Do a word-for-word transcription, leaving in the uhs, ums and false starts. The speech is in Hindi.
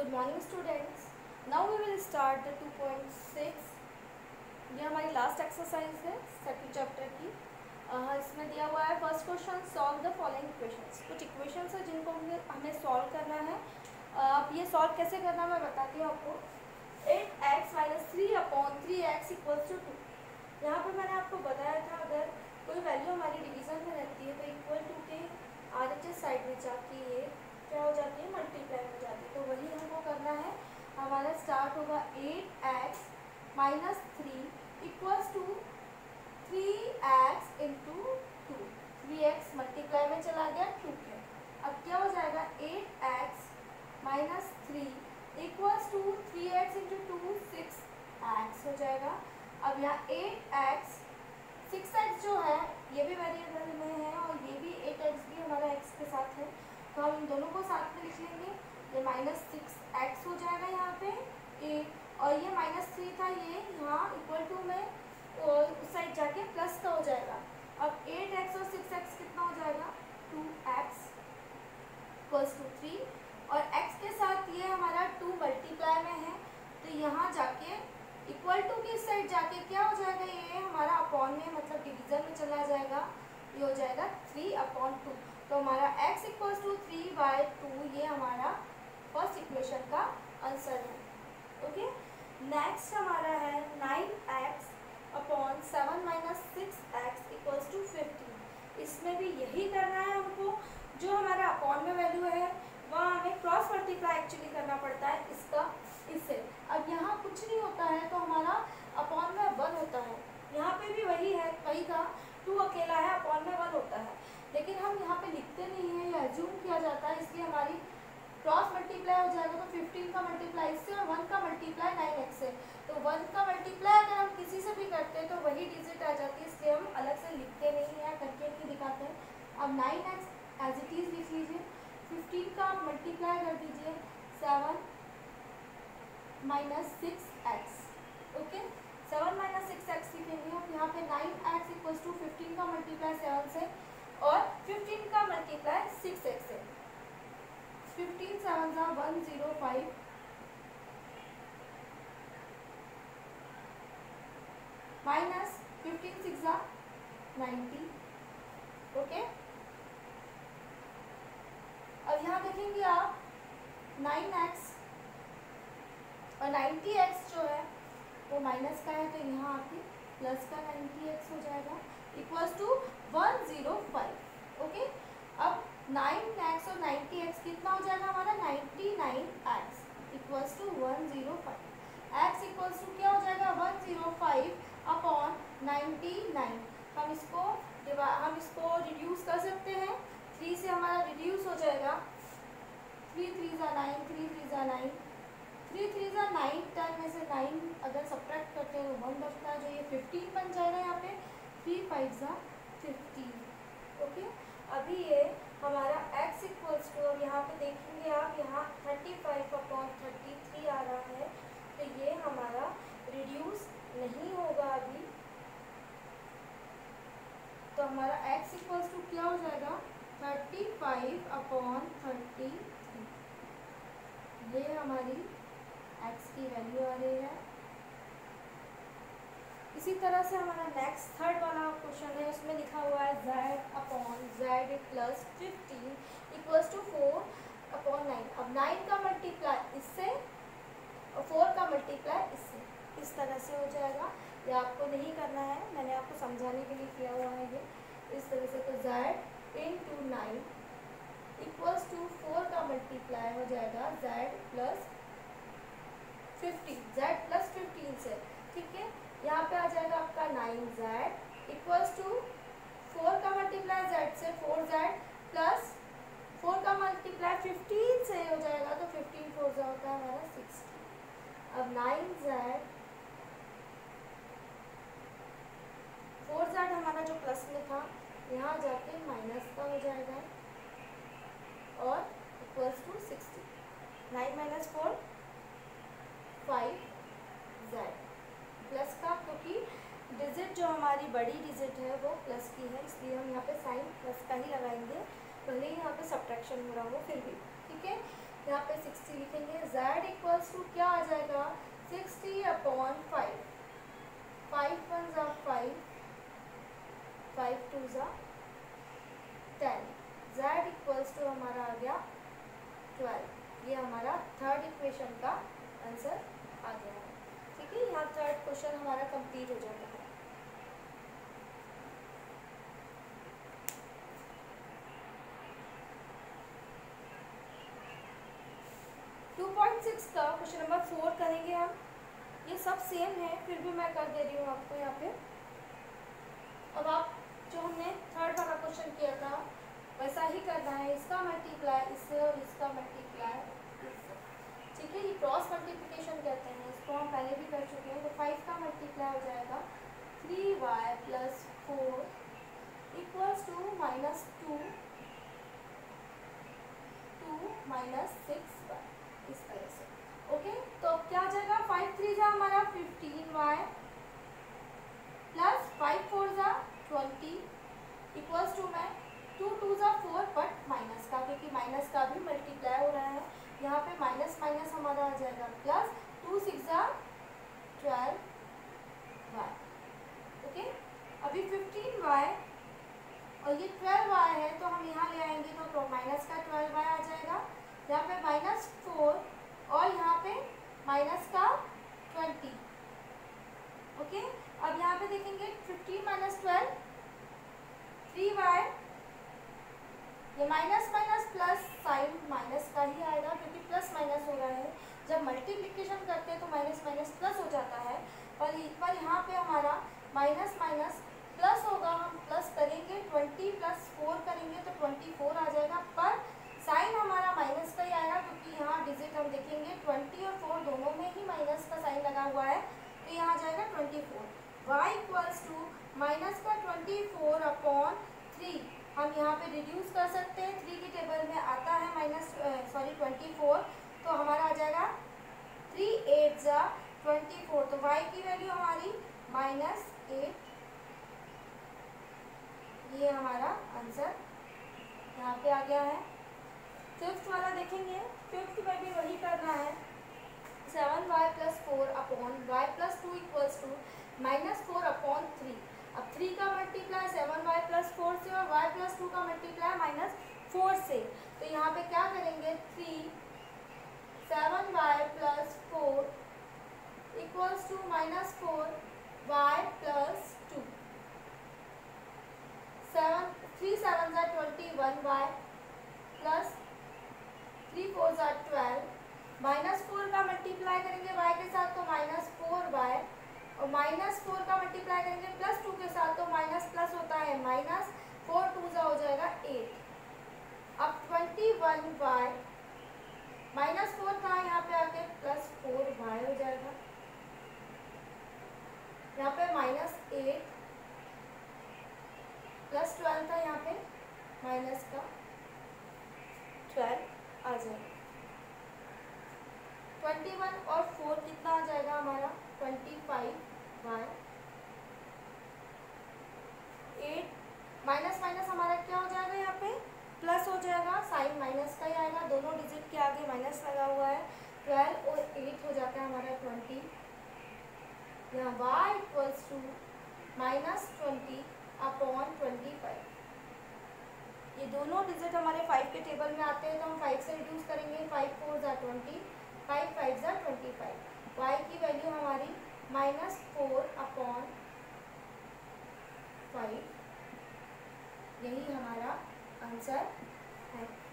Good morning students, now we will start the two point six. ये हमारी लास्ट एक्सरसाइज है सेकंड चैप्टर की। uh, इसमें दिया हुआ है first question, solve the following equations. कुछ इक्वेशंस है जिनको हमें हमें सॉल्व करना है। अब uh, ये सॉल्व कैसे करना मैं बताती हूँ आपको। Eight x minus three upon three x equals to two. यहाँ पर मैंने आपको बताया था अगर कोई वैल्यू हमारी डिवीजन में रहती है तो इक्वल टू के आर एच एस साइड में जाके ये क्या हो जाती है, मल्टीप्लाई हो जाती है। तो वही हमको करना है। हमारा स्टार्ट होगा eight x minus three equals to three x into two. Three x multiply में चला गया टू के। अब क्या हो जाएगा, eight x minus three equals to three x into two, six x हो जाएगा। अब यहाँ एट एक्स सिक्स एक्स जो है ये भी वेरिएबल में है और ये भी एट एक्स भी हमारा एक्स के साथ है, तो हम इन दोनों को साथ में लिख लेंगे। ये माइनस सिक्स एक्स हो जाएगा यहाँ पे ए, और ये माइनस थ्री था ये यहाँ इक्वल टू में और उस साइड जाके प्लस का हो जाएगा। अब एट एक्स और सिक्स एक्स कितना हो जाएगा, two x equals to three, और x के साथ ये हमारा टू मल्टीप्लाई में है तो यहाँ जाके इक्वल टू की साइड जाके क्या हो जाएगा, ये हमारा अपॉन में मतलब डिवीजन में चला जाएगा। ये हो जाएगा थ्री अपॉन टू। तो हमारा x equals to three by two ये हमारा फर्स्ट इक्वेशन का आंसर है। ओके, नेक्स्ट हमारा है nine x upon seven minus six x equals to fifteen. इसमें भी यही करना है हमको। जो हमारा अपॉन में वैल्यू है वह हमें क्रॉस मल्टीप्लाई एक्चुअली करना पड़ता है इसका इससे। अब यहाँ कुछ नहीं होता है तो हमारा अपॉन में वन होता है। यहाँ पे भी वही है, वही था, टू अकेला है अपॉन में वन होता है, लेकिन हम यहाँ पे लिखते नहीं है, ये एज्यूम किया जाता है, इसलिए हमारी क्रॉस मल्टीप्लाई हो जाएगा। तो फिफ्टीन का मल्टीप्लाई इससे और वन का मल्टीप्लाई नाइन एक्स से, तो वन का मल्टीप्लाई अगर हम किसी से भी करते हैं तो वही डिजिट आ जाती है, इसलिए हम अलग से लिखते नहीं है, करके नहीं दिखाते हैं। अब nine x as it is लिख लीजिए, फिफ्टीन का मल्टीप्लाई कर दीजिए seven minus six x. Okay, seven minus six x लिखेंगे। अब यहाँ पे nine x equals to fifteen का मल्टीप्लाई सेवन से और फिफ्टीन का मल्टीप्लाई सिक्स एक्स से। फिफ्टीन सेवन जा one zero five minus fifteen six जा नाइन्टी। ओके, अब यहाँ देखेंगे आप नाइन एक्स और नाइन्टी एक्स जो है वो माइनस का है, तो यहाँ आके प्लस का नाइन्टी एक्स हो जाएगा equals to one zero five. Okay, अब नाइन एक्स और नाइन्टी एक्स कितना हो जाएगा हमारा, ninety nine x equals to one zero five. X equals to क्या हो जाएगा, one zero five upon ninety nine. हम इसको हम इसको रिड्यूस कर सकते हैं, थ्री से हमारा रिड्यूस हो जाएगा, थ्री थ्री ज़ा नाइन, थ्री थ्री ज़ा नाइन, थ्री थ्री ज़ा नाइन, टेन में से नाइन अगर सब्ट्रैक्ट करते हैं तो वन बचता है, जो ये फिफ्टीन बन जाएगा यहाँ पे, थ्री फाइव ज़ा फिफ्टीन। ओके, अभी ये हमारा x इक्वल्स टू, अब यहाँ पे देखेंगे आप यहाँ thirty five upon thirty three आ रहा है, तो ये हमारा रिड्यूस नहीं होगा अभी, तो हमारा x इक्वल्स टू क्या हो जाएगा, thirty five upon thirty three. ये हमारी x की वैल्यू आ रही है। इसी तरह से हमारा नेक्स्ट थर्ड वाला क्वेश्चन है, उसमें लिखा हुआ है z upon z plus fifteen equals to four upon nine. अब नाइन का मल्टीप्लाई इससे और फोर का मल्टीप्लाई इससे, इस तरह से हो जाएगा। ये आपको नहीं करना है, मैंने आपको समझाने के लिए किया हुआ है ये इस तरह से। तो z into nine equals to four का मल्टीप्लाई हो जाएगा z plus fifteen, z plus fifteen से। ठीक है, यहाँ पे आ जाएगा आपका nine z equals to four का मल्टीप्लाई z से, फोर जेड प्लस फोर का मल्टीप्लाई फिफ्टीन से हो जाएगा, तो फिफ्टीन फोर जा होता है हमारा सिक्सटी। अब नाइन जेड, फोर जेड हमारा जो प्लस में था यहाँ जाके माइनस का हो जाएगा और equals to sixty. Nine minus four five z plus का, क्योंकि डिजिट जो हमारी बड़ी डिजिट है वो प्लस की है, इसलिए हम यहाँ पे साइन प्लस का ही लगाएंगे, भले ही यहाँ पे सब्ट्रैक्शन हो रहा हो फिर भी। ठीक है, यहाँ पे सिक्सटी लिखेंगे। z इक्वल्स टू क्या आ जाएगा, sixty upon five, five one ज़ा फाइव, फाइव टू ज़ा टेन, z इक्वल्स टू हमारा आ गया ट्वेल्व। ये हमारा थर्ड इक्वेशन का आंसर आ गया है। ठीक है, यहाँ थर्ड क्वेश्चन हमारा कंप्लीट हो जाता है। टू पॉइंट सिक्स का क्वेश्चन नंबर फोर करेंगे हम। ये सब सेम है, फिर भी मैं कर दे रही हूँ आपको यहाँ पे। अब आप जो हमने थर्ड वाला क्वेश्चन किया था वैसा ही करना है, इसका मल्टीप्लाई इससे और इसका मल्टीप्लाई इससे। ठीक है, ये क्रॉस मल्टीप्लिकेशन कहते हैं इसको, हम पहले भी कर चुके हैं। तो फाइव का मल्टीप्लाई हो जाएगा three y plus four equals to minus two, two minus six y, इस तरह से। ओके, तो अब क्या आ जाएगा, फाइव थ्री जा हमारा fifteen y plus five four जा ट्वेंटी इक्वल्स टू में टू टू जा फोर, बट माइनस का, क्योंकि माइनस का भी मल्टीप्लाई हो रहा है। यहाँ पे माइनस माइनस हमारा आ जाएगा प्लस, टू सिक्स जा ट्वेल्व वाई। ओके, अभी फिफ्टीन वाई और ये ट्वेल्व वाई है, तो हम यहाँ ले आएंगे तो माइनस का ट्वेल्व वाई आ जाएगा। यहाँ पे माइनस फोर और यहाँ पे माइनस का ट्वेंटी। ओके, अब यहाँ पे देखेंगे fifteen minus twelve, three y, ये minus minus plus, sign minus का ही आएगा क्योंकि प्लस माइनस हो रहा है। जब मल्टीप्लिकेशन करते हैं तो माइनस माइनस प्लस हो जाता है, पर पर यहाँ पे हमारा माइनस माइनस प्लस होगा। हम प्लस करेंगे, ट्वेंटी प्लस फोर करेंगे तो ट्वेंटी फोर आ जाएगा, पर साइन हमारा माइनस का ही आएगा क्योंकि यहाँ डिजिट हम देखेंगे ट्वेंटी और फोर दोनों में ही माइनस का साइन लगा हुआ है, तो यहाँ आ जाएगा twenty four. y equals to minus का ट्वेंटी फोर अपॉन थ्री, हम यहाँ पे रिड्यूस कर सकते हैं, थ्री की टेबल में आता है माइनस सॉरी ट्वेंटी फोर, तो हमारा आ जाएगा थ्री एट जा ट्वेंटी फोर, तो y की वैल्यू हमारी माइनस एट, ये हमारा आंसर यहाँ पे आ गया है। फिफ्थ वाला देखेंगे, फिफ्थ में भी वही करना है, seven y plus four upon y plus two equals to minus four upon three. अब थ्री का multiply seven y plus four से और वाई प्लस टू का मल्टीप्लाई माइनस फोर से, तो यहाँ पे क्या करेंगे, three seven y plus four equals to minus four y plus two, seven three seven ज़ा twenty one y plus three four ज़ा ट्वेल्व, माइनस फोर का मल्टीप्लाई करेंगे y के साथ तो माइनस फोर वाई, और माइनस फोर का मल्टीप्लाई करेंगे प्लस टू के साथ तो माइनस प्लस होता है, माइनस फोर टू ज़ा हो जाएगा एट। अब twenty one y minus four था, यहाँ पे आके प्लस फोर वाई हो जाएगा, यहाँ पे माइनस एट प्लस ट्वेल्व था, यहाँ पे माइनस का ट्वेल्व आ जाएगा। ट्वेंटी वन और फोर कितना आ जाएगा हमारा, twenty five y, eight minus minus हमारा क्या हो जाएगा, यहाँ पे प्लस हो जाएगा, साइन माइनस का ही आएगा, दोनों डिजिट के आगे माइनस लगा हुआ है, ट्वेल्व और एट हो जाता है हमारा ट्वेंटी। यहाँ y equals to minus twenty upon twenty five, ये दोनों डिजिट हमारे फाइव के टेबल में आते हैं, तो हम फाइव से रिड्यूस करेंगे, फाइव फोर ज़ा ट्वेंटी, फाइव फाइव ज़ा ट्वेंटी फाइव, वाई की वैल्यू हमारी माइनस फोर अपॉन फाइव, यही हमारा आंसर है।